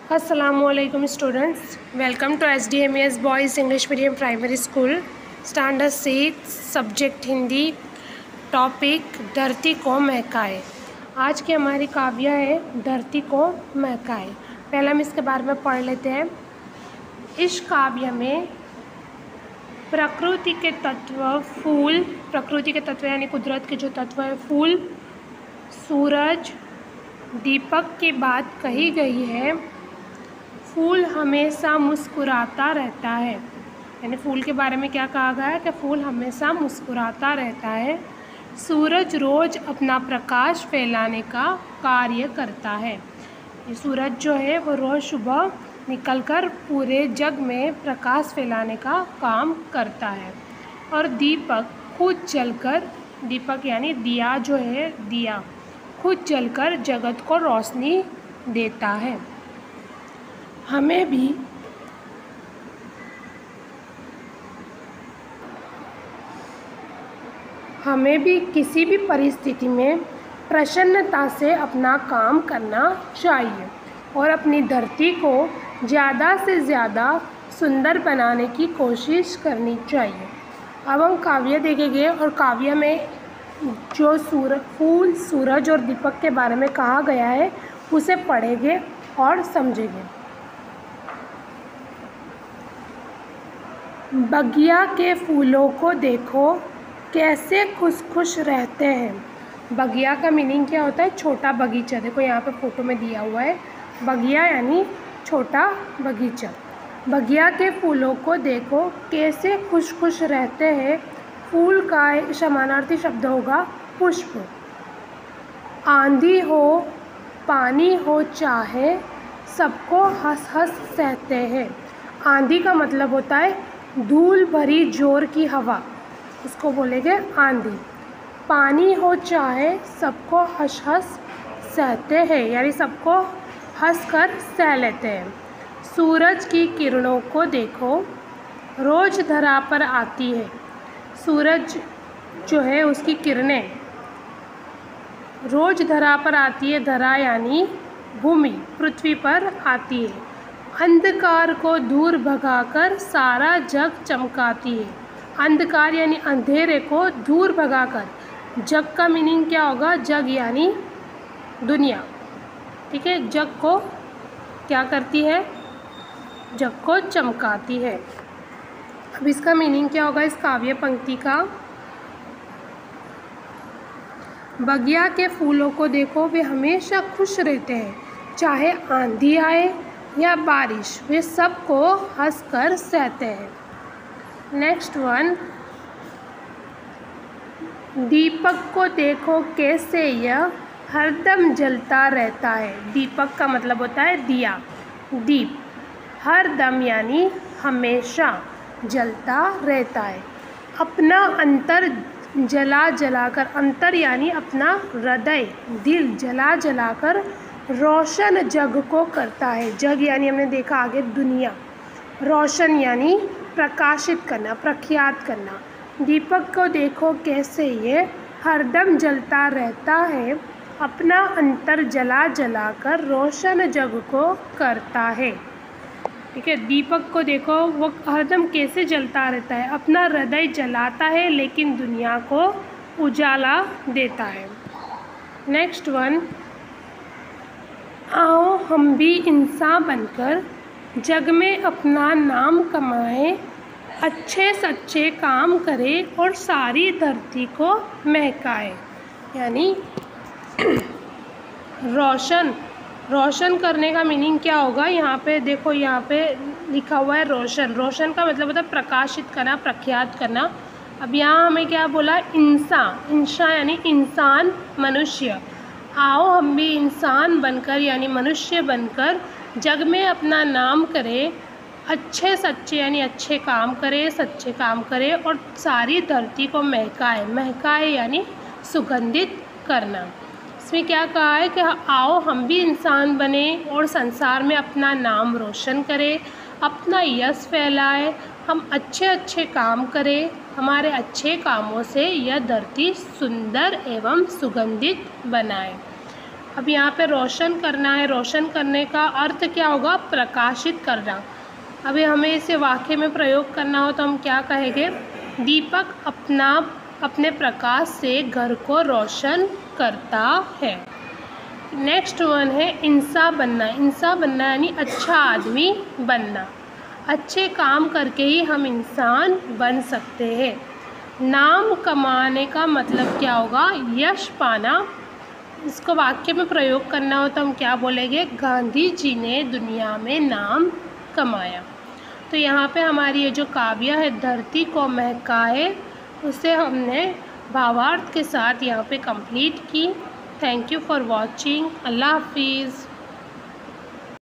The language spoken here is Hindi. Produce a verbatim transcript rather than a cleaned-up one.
Assalamualaikum students, welcome to S D M E S Boys English Medium Primary School, Standard six, subject Hindi, topic धरती को महकाए। आज की हमारी काव्य है धरती को महकाए। पहले हम इसके बारे में पढ़ लेते हैं। इस काव्य में प्रकृति के तत्व फूल, प्रकृति के तत्व यानी कुदरत के जो तत्व है फूल, सूरज, दीपक की बात कही गई है। फूल हमेशा मुस्कुराता रहता है, यानी फूल के बारे में क्या कहा गया है कि फूल हमेशा मुस्कुराता रहता है। सूरज रोज़ अपना प्रकाश फैलाने का कार्य करता है। ये सूरज जो है वो रोज़ सुबह निकलकर पूरे जग में प्रकाश फैलाने का काम करता है। और दीपक खुद जलकर, दीपक यानी दिया जो है दिया, खुद जलकर जगत को रोशनी देता है। हमें भी हमें भी किसी भी परिस्थिति में प्रसन्नता से अपना काम करना चाहिए और अपनी धरती को ज़्यादा से ज़्यादा सुंदर बनाने की कोशिश करनी चाहिए। अब हम काव्य देखेंगे और काव्य में जो सूर फूल, सूरज और दीपक के बारे में कहा गया है उसे पढ़ेंगे और समझेंगे। बगिया के फूलों को देखो कैसे खुश खुश रहते हैं। बगिया का मीनिंग क्या होता है? छोटा बगीचा। देखो यहाँ पे फोटो में दिया हुआ है, बगिया यानी छोटा बगीचा। बगिया के फूलों को देखो कैसे खुश खुश रहते हैं। फूल का समानार्थी शब्द होगा पुष्प। आंधी हो पानी हो चाहे सबको हंस हंस सहते हैं। आंधी का मतलब होता है धूल भरी जोर की हवा, इसको बोलेंगे आंधी। पानी हो चाहे सबको हंस हंस सहते हैं, यानी सबको हंस कर सह लेते हैं। सूरज की किरणों को देखो रोज़ धरा पर आती है। सूरज जो है उसकी किरणें रोज़ धरा पर आती है। धरा यानी भूमि, पृथ्वी पर आती है। अंधकार को दूर भगाकर सारा जग चमकाती है। अंधकार यानी अंधेरे को दूर भगाकर, जग का मीनिंग क्या होगा? जग यानी दुनिया, ठीक है। जग को क्या करती है? जग को चमकाती है। अब इसका मीनिंग क्या होगा इस काव्य पंक्ति का? बगिया के फूलों को देखो वे हमेशा खुश रहते हैं, चाहे आंधी आए या बारिश, वे सबको हंसकर सहते हैं। नेक्स्ट वन, दीपक को देखो कैसे यह हरदम जलता रहता है। दीपक का मतलब होता है दिया, दीप। हरदम यानी हमेशा जलता रहता है। अपना अंतर जला जलाकर, अंतर यानी अपना हृदय, दिल जला जलाकर रोशन जग को करता है। जग यानी हमने देखा आगे दुनिया, रोशन यानी प्रकाशित करना, प्रख्यात करना। दीपक को देखो कैसे ये हरदम जलता रहता है, अपना अंतर जला जलाकर रोशन जग को करता है, ठीक है। दीपक को देखो वो हरदम कैसे जलता रहता है, अपना हृदय जलाता है लेकिन दुनिया को उजाला देता है। नेक्स्ट वन, आओ हम भी इंसान बनकर जग में अपना नाम कमाएं, अच्छे सच्चे काम करें और सारी धरती को महकाएं। यानी रोशन, रोशन करने का मीनिंग क्या होगा? यहाँ पे देखो, यहाँ पे लिखा हुआ है रोशन। रोशन का मतलब होता है प्रकाशित करना, प्रख्यात करना। अब यहाँ हमें क्या बोला? इंसान। इंसान यानी इंसान, मनुष्य। आओ हम भी इंसान बनकर यानी मनुष्य बनकर जग में अपना नाम करें, अच्छे सच्चे यानी अच्छे काम करें, सच्चे काम करें और सारी धरती को महकाए। महकाए यानी सुगंधित करना। इसमें क्या कहा है कि आओ हम भी इंसान बने और संसार में अपना नाम रोशन करें, अपना यश फैलाए, हम अच्छे अच्छे काम करें। हमारे अच्छे कामों से यह धरती सुंदर एवं सुगंधित बनाए। अब यहाँ पे रोशन करना है, रोशन करने का अर्थ क्या होगा? प्रकाशित करना। अभी हमें इसे वाक्य में प्रयोग करना हो तो हम क्या कहेंगे? दीपक अपना अपने प्रकाश से घर को रोशन करता है। नेक्स्ट वन है इंसान बनना। इंसान बनना यानी अच्छा आदमी बनना। अच्छे काम करके ही हम इंसान बन सकते हैं। नाम कमाने का मतलब क्या होगा? यश पाना। इसको वाक्य में प्रयोग करना हो तो हम क्या बोलेंगे? गांधी जी ने दुनिया में नाम कमाया। तो यहाँ पे हमारी ये जो काव्य है धरती को महकाए, उसे हमने भावार्थ के साथ यहाँ पे कंप्लीट की। Thank you for watching. Allah हाफिज़।